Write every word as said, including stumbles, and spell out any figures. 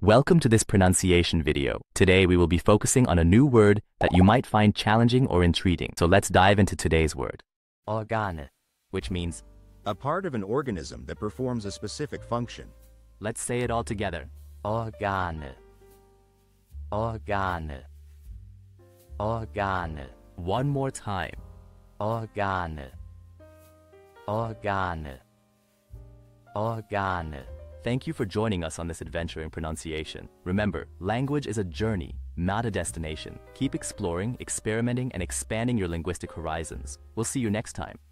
Welcome to this pronunciation video. Today we will be focusing on a new word that you might find challenging or intriguing. So let's dive into today's word. Organe, which means a part of an organism that performs a specific function. Let's say it all together. Organe. Organe. Organe. One more time. Organe. Organe. Organe. Thank you for joining us on this adventure in pronunciation. Remember, language is a journey, not a destination. Keep exploring, experimenting, and expanding your linguistic horizons. We'll see you next time.